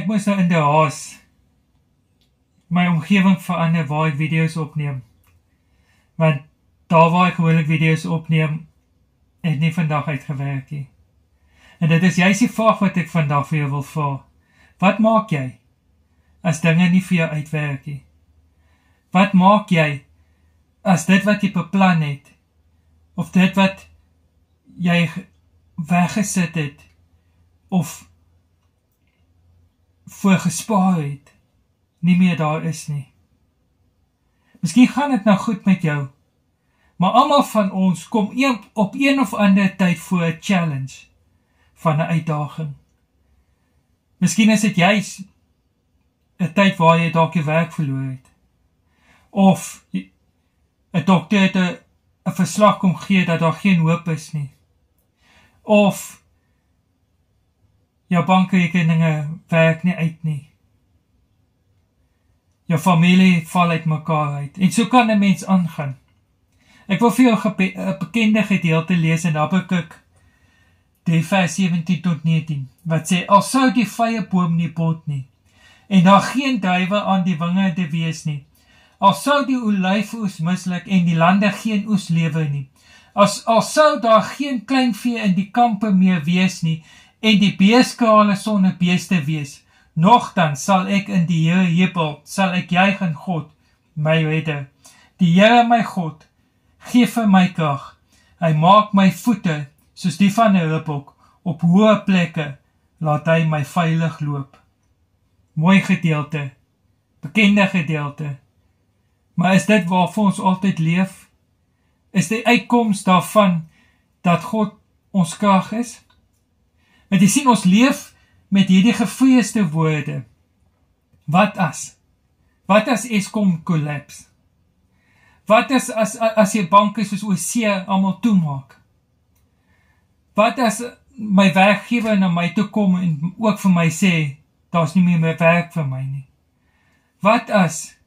ek moes nou in die haas my omgewing verander waar ek video's opneem. Want daar waar ek gewoonlik video's opneem, het nie vandag uitgewerk nie. En dit is juist die vraag wat ek vandag vir jou wil vra. Wat maak jy as dinge nie vir jou uitwerk nie? Wat maak jy as dit wat jy beplan het, of dit wat jy weggesit het, of voorgespaar het, nie meer daar is nie? Miskien gaan dit nou goed met jou, maar almal van ons kom op een of ander tyd voor 'n challenge, van 'n uitdaging. Miskien is dit juis 'n tyd waar jy dalk jou werk verloor het, of 'n dokter het 'n verslag kom gee dat daar geen hoop is nie, of jou bankrekeninge werk nie uit nie, jou familie val uit mekaar uit, en so kan 'n mens aangaan. Ek wil vir jou 'n bekende gedeelte lees in HABAKUK 3 vers 17 tot 19, wat sê, al sou die vrye boom nie bot nie, en daar geen druiwe aan die wingerde wees nie, al sou die olyfoes misluk en die lande geen oes lewer nie, al sou daar geen kleinvee in die kampe meer wees nie, en die beeskrale sonder beeste wees, nogtans sal ek in die Here jubel, sal ek juig in God, my redder. Die Here my God, gee vir my krag, hy maak my voete, soos die van 'n rupbok, op hoë plekke, laat hy my veilig loop. Mooi gedeelte, bekende gedeelte, maar is dit waarvoor ons altyd leef? Is die uitkoms daarvan, dat God ons krag is? Want jy sien, ons leef met hierdie gevreesde woorde. Wat as Eskom kollaps? Wat as jy banke soos OC almal toemaak? Wat as my werkgewer na my toe kom en ook vir my sê, daar's nie meer werk vir my nie? Wat as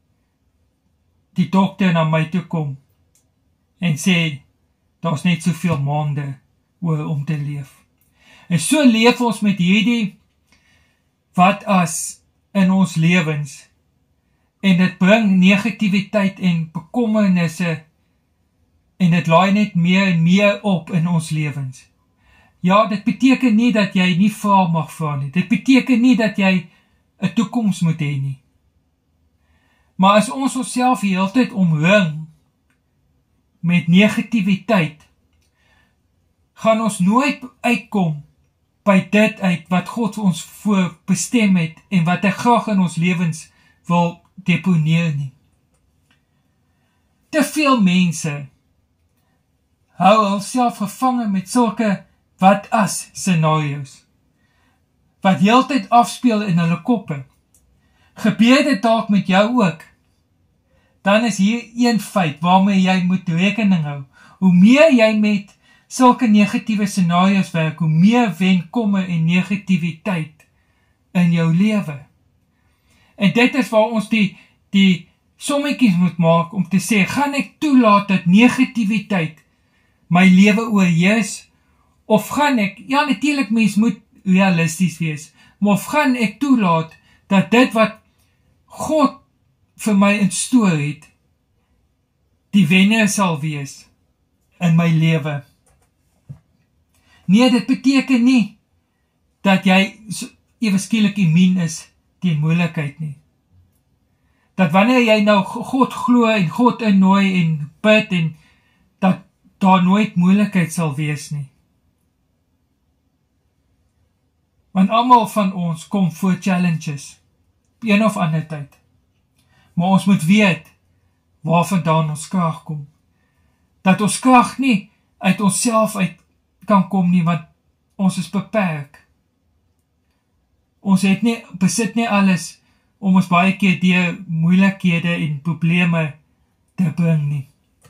die dokter na my toe kom en sê, daar's net soveel maande oor om te leef? En so leef ons met hierdie wat as in ons lewens, en dit bring negativiteit en bekommernisse, en dit laai net meer en meer op in ons lewens. Ja, dit beteken nie dat jy nie vra mag vra nie, dit beteken nie dat jy 'n toekoms moet hê nie. Maar as ons onsself die hele tyd omring met negativiteit, gaan ons nooit uitkom by dit uit wat God ons voor bestem het en wat hy graag in ons lewens wil deponeer nie. Te veel mense hou hulself gevangen met sulke wat as scenario's, wat heeltyd afspeel in hulle koppe. Gebeur dit dalk met jou ook? Dan is hier een feit waarmee jy moet rekening hou. Hoe meer jy met sulke negatiewe scenario's werk, hoe meer wen kommer en negativiteit in jou lewe. En dit is waar ons die sommetjies moet maak om te sê, gaan ek toelaat dat negativiteit my lewe oorheers, of gaan ek, ja natuurlik mens moet realisties wees, maar of gaan ek toelaat dat dit wat God vir my instoor het, die wenner sal wees in my lewe. Nee, dit beteken nie dat jy ewe skielik immuun is teen moeilikheid nie. Dat wanneer jy nou God glo en God innooi en bid en dat daar nooit moeilikheid sal wees nie. Want almal van ons kom voor challenges, op een of ander tyd. Maar ons moet weet waar vandaan ons krag kom. Dat ons krag nie uit onsself uit kan kom nie, want ons is beperk. Ons besit nie alles om ons baie keer deur moeilikhede en probleme te bring nie.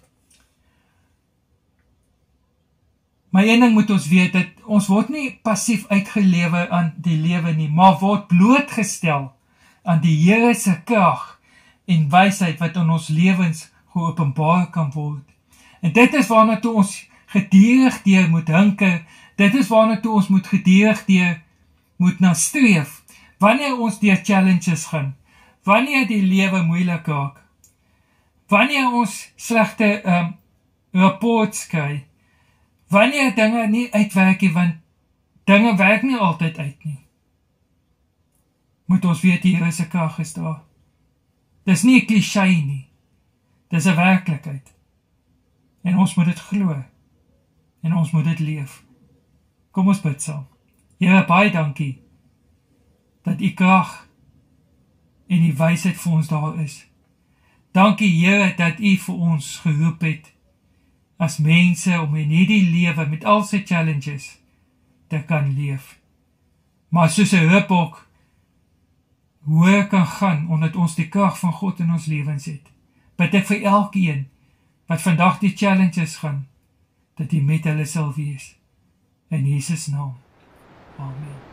Maar een ding moet ons weet, dat ons word nie passief uitgelewer aan die lewe nie, maar word blootgestel aan die Here se krag en wysheid wat in ons lewens geopenbaar kan word. En dit is waarna toe ons gedurig deur moet hinker, dit is waarna toe ons moet gedurig deur moet nastreef, wanneer ons deur challenges gaan, wanneer die lewe moeilik raak, wanneer ons slegte reports kry, wanneer dinge nie uitwerk nie, want dinge werk nie altyd uit nie, moet ons weet die Here se krag is daar. Dis nie 'n cliché nie, dis 'n werklikheid. En ons moet dit glo, en ons moet dit leef. Kom ons bid saam. Here, baie dankie, dat u krag en die wysheid vir ons daar is. Dankie Here, dat u vir ons geroep het, as mense om in hierdie lewe met al sy challenges te kan leef. Maar soos 'n rupbok, hoe kan gaan, omdat ons die krag van God in ons lewens het. Bid ek vir elkeen, wat vandag die challenges gaan, dat die met hulle sal wees. In Jesus naam. Amen.